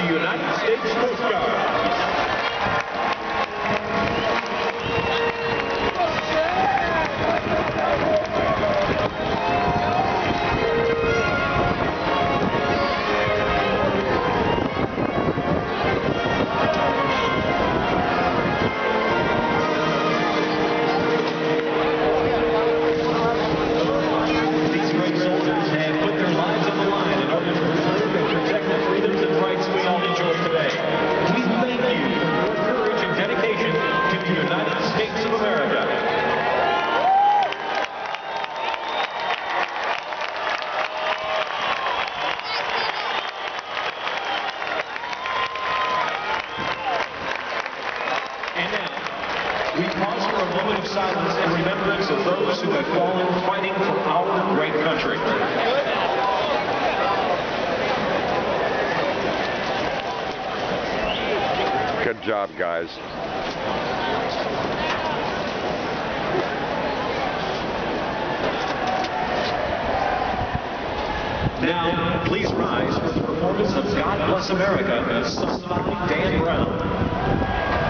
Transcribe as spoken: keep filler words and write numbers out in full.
the United States Coast Guard. We pause for a moment of silence in remembrance of those who have fallen fighting for our great country. Good job, guys. Now, please rise for the performance of God Bless America, sung by Dan Brown.